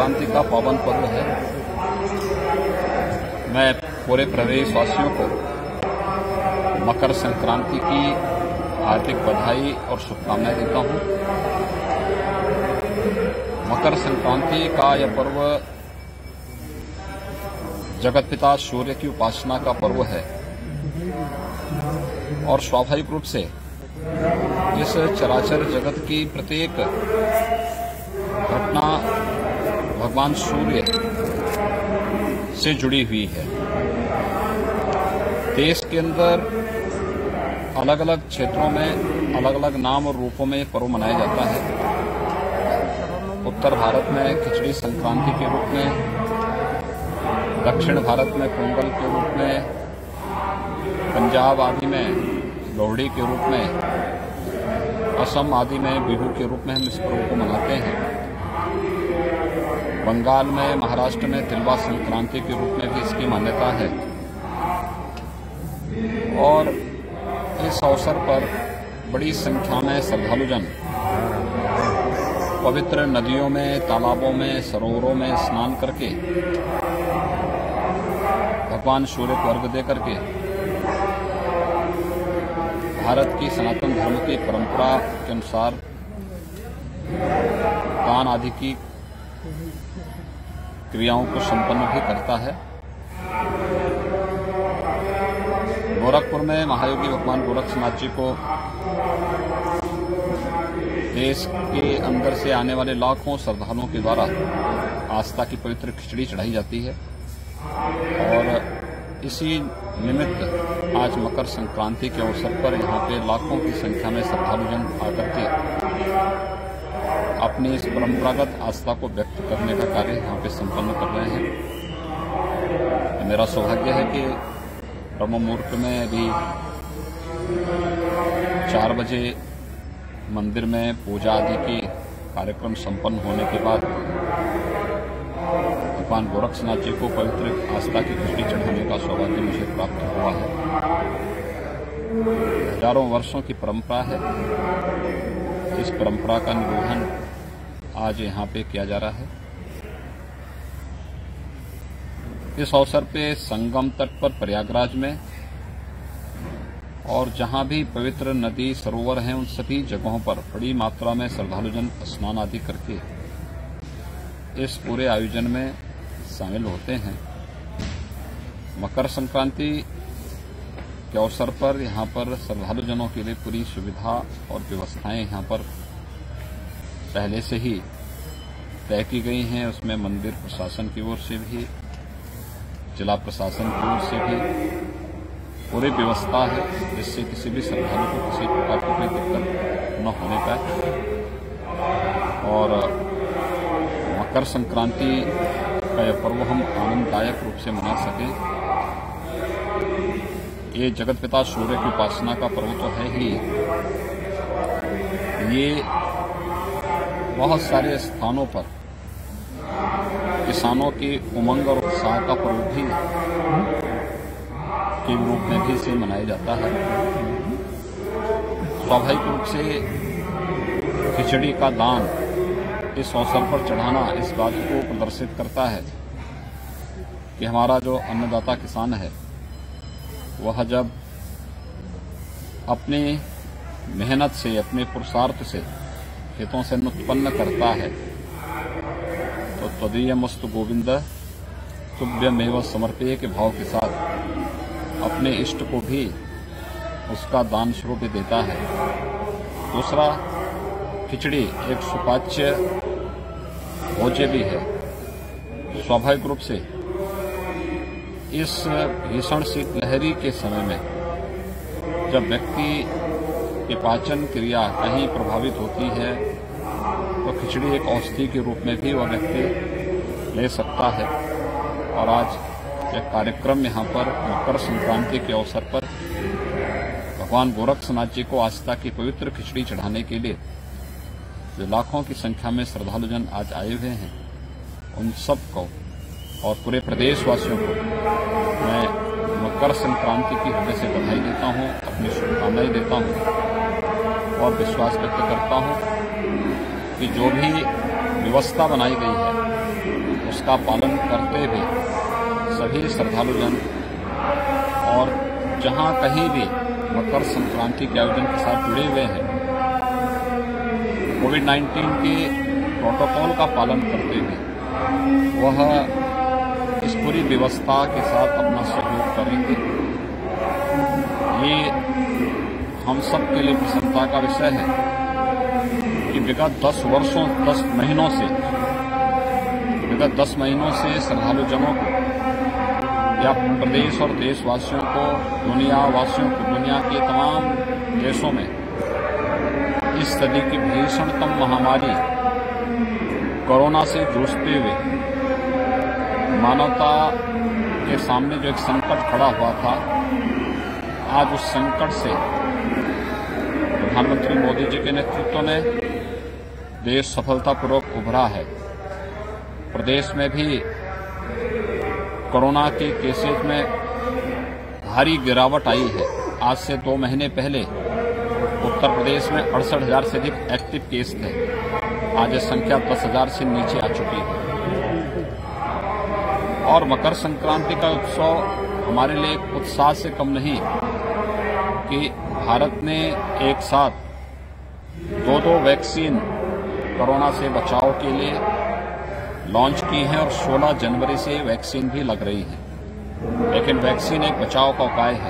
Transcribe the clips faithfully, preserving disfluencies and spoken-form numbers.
संक्रांति का पावन पर्व है। मैं पूरे प्रदेशवासियों को मकर संक्रांति की हार्दिक बधाई और शुभकामनाएं देता हूं। मकर संक्रांति का यह पर्व जगतपिता सूर्य की उपासना का पर्व है और स्वाभाविक रूप से इस चराचर जगत की प्रत्येक घटना भगवान सूर्य से जुड़ी हुई है। देश के अंदर अलग अलग क्षेत्रों में अलग अलग नाम और रूपों में पर्व मनाया जाता है। उत्तर भारत में खिचड़ी संक्रांति के रूप में, दक्षिण भारत में पोंगल के रूप में, पंजाब आदि में लोहड़ी के रूप में, असम आदि में बिहू के रूप में हम इस पर्व को मनाते हैं। बंगाल में, महाराष्ट्र में तिलवा संक्रांति के रूप में भी इसकी मान्यता है और इस अवसर पर बड़ी संख्या में श्रद्धालुजन पवित्र नदियों में, तालाबों में, सरोवरों में स्नान करके भगवान सूर्य को अर्घ्य दे करके भारत की सनातन धर्म की परंपरा के अनुसार दान आदि की क्रियाओं को संपन्न भी करता है। गोरखपुर में महायोगी भगवान गोरक्षनाथ जी को देश के अंदर से आने वाले लाखों श्रद्धालुओं के द्वारा आस्था की पवित्र खिचड़ी चढ़ाई जाती है और इसी निमित्त आज मकर संक्रांति के अवसर पर यहाँ पे लाखों की संख्या में श्रद्धालुजन आकर के अपनी इस परंपरागत आस्था को व्यक्त करने का कार्य यहाँ पे संपन्न कर रहे हैं। मेरा सौभाग्य है कि ब्रह्म मुहूर्त में अभी चार बजे मंदिर में पूजा आदि की कार्यक्रम संपन्न होने के बाद भगवान गोरक्षनाथ जी को पवित्र आस्था की खिचड़ी चढ़ाने का सौभाग्य मुझे प्राप्त हुआ है। हजारों वर्षों की परंपरा है। इस परंपरा का निर्वहन आज यहाँ पे किया जा रहा है। इस अवसर पे संगम तट पर प्रयागराज में और जहां भी पवित्र नदी सरोवर हैं उन सभी जगहों पर बड़ी मात्रा में श्रद्धालुजन स्नान आदि करके इस पूरे आयोजन में शामिल होते हैं। मकर संक्रांति के अवसर पर यहाँ पर श्रद्धालुजनों के लिए पूरी सुविधा और व्यवस्थाएं यहाँ पर पहले से ही तय की गई हैं। उसमें मंदिर प्रशासन की ओर से भी, जिला प्रशासन की ओर से भी पूरी व्यवस्था है जिससे किसी भी श्रद्धालु को किसी प्रकार की कोई दिक्कत न होने पाए। और मकर संक्रांति का यह पर्व हम आनंददायक रूप से मना सकें। ये जगतपिता सूर्य की उपासना का पर्व तो है ही, ये बहुत सारे स्थानों पर किसानों की उमंग और उत्साह का पर्व भी के रूप में भी इसे मनाया जाता है। स्वाभाविक रूप से खिचड़ी का दान इस अवसर पर चढ़ाना इस बात को प्रदर्शित करता है कि हमारा जो अन्नदाता किसान है वह जब अपनी मेहनत से, अपने पुरुषार्थ से खेतों से उत्पन्न करता है तो त्वदीयमस्तु गोविंद तुभ्यमेव समर्पये के भाव के साथ अपने इष्ट को भी उसका दान स्वरूप देता है। दूसरा, खिचड़ी एक सुपाच्य भोज्य भी है। स्वाभाविक रूप से इस भीषण शीतलहरी के समय में जब व्यक्ति की पाचन क्रिया कहीं प्रभावित होती है तो खिचड़ी एक औषधि के रूप में भी वह व्यक्ति ले सकता है। और आज यह कार्यक्रम यहाँ पर मकर संक्रांति के अवसर पर भगवान गोरक्षनाथ जी को आस्था की पवित्र खिचड़ी चढ़ाने के लिए जो लाखों की संख्या में श्रद्धालुजन आज आए हुए हैं, उन सब को और पूरे प्रदेशवासियों को मैं मकर संक्रांति की हृदय से बधाई देता हूं, अपनी शुभकामनाएं देता हूं और विश्वास व्यक्त करता हूं कि जो भी व्यवस्था बनाई गई है उसका पालन करते हुए सभी श्रद्धालुजन और जहां कहीं भी मकर संक्रांति के आयोजन के साथ जुड़े हुए हैं, कोविड नाइन्टीन के प्रोटोकॉल का पालन करते हुए वह इस पूरी व्यवस्था के साथ अपना सहयोग करेंगे। ये हम सब के लिए प्रसन्नता का विषय है कि विगत दस वर्षों दस महीनों से विगत दस महीनों से श्रद्धालुजनों को या प्रदेश और देशवासियों को, दुनिया वासियों को, दुनिया के तमाम देशों में इस सदी की भीषणतम महामारी कोरोना से जूझते हुए मानवता के सामने जो एक संकट खड़ा हुआ था, आज उस संकट से प्रधानमंत्री मोदी जी के नेतृत्व में देश सफलतापूर्वक उभरा है। प्रदेश में भी कोरोना के केसेज में भारी गिरावट आई है। आज से दो महीने पहले उत्तर प्रदेश में अड़सठ हजार से अधिक एक्टिव केस थे। आज ये संख्या दस हजार से नीचे आ चुकी है। और मकर संक्रांति का उत्सव हमारे लिए एक उत्साह से कम नहीं कि भारत ने एक साथ दो दो वैक्सीन कोरोना से बचाव के लिए लॉन्च की है और सोलह जनवरी से वैक्सीन भी लग रही है। लेकिन वैक्सीन एक बचाव का उपाय है।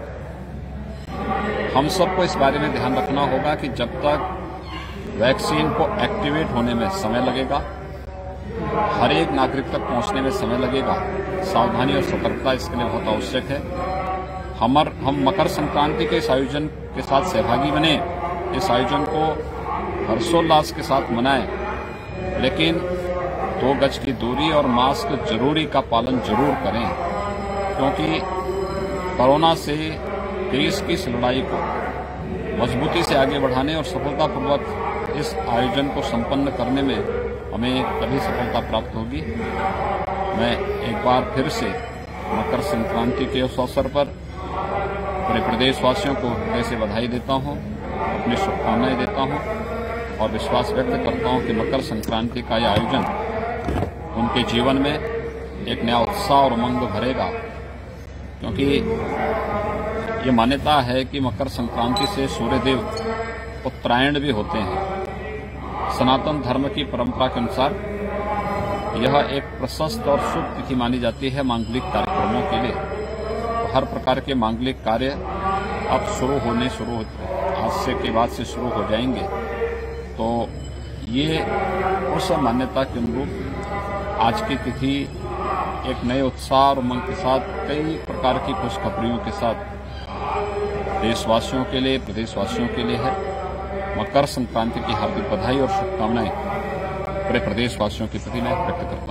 हम सबको इस बारे में ध्यान रखना होगा कि जब तक वैक्सीन को एक्टिवेट होने में समय लगेगा, हर एक नागरिक तक पहुंचने में समय लगेगा, सावधानी और सतर्कता इसके लिए बहुत आवश्यक है। हमर हम मकर संक्रांति के इस आयोजन के साथ सहभागी बने, इस आयोजन को हर्षोल्लास के साथ मनाएं, लेकिन दो गज की दूरी और मास्क जरूरी का पालन जरूर करें, क्योंकि कोरोना से देश की इस लड़ाई को मजबूती से आगे बढ़ाने और सफलतापूर्वक इस आयोजन को संपन्न करने में हमें तभी सफलता प्राप्त होगी। मैं एक बार फिर से मकर संक्रांति के उस अवसर पर पूरे प्रदेशवासियों को हृदय से बधाई देता हूं, अपनी शुभकामनाएं देता हूं और विश्वास व्यक्त करता हूं कि मकर संक्रांति का यह आयोजन उनके जीवन में एक नया उत्साह और उमंग भरेगा, क्योंकि ये मान्यता है कि मकर संक्रांति से सूर्यदेव उत्तरायण भी होते हैं। सनातन धर्म की परंपरा के अनुसार यह एक प्रशस्त और शुभ तिथि मानी जाती है मांगलिक कार्यक्रमों के लिए। तो हर प्रकार के मांगलिक कार्य अब शुरू होने शुरू आज से के बाद से शुरू हो जाएंगे। तो ये उस मान्यता के अनुरूप आज की तिथि एक नए उत्साह और उमंग के साथ कई प्रकार की खुशखबरियों के साथ देशवासियों के लिए, प्रदेशवासियों के लिए है। मकर संक्रांति की हार्दिक बधाई और शुभकामनाएं पूरे प्रदेशवासियों के प्रति मैं व्यक्त करता हूं।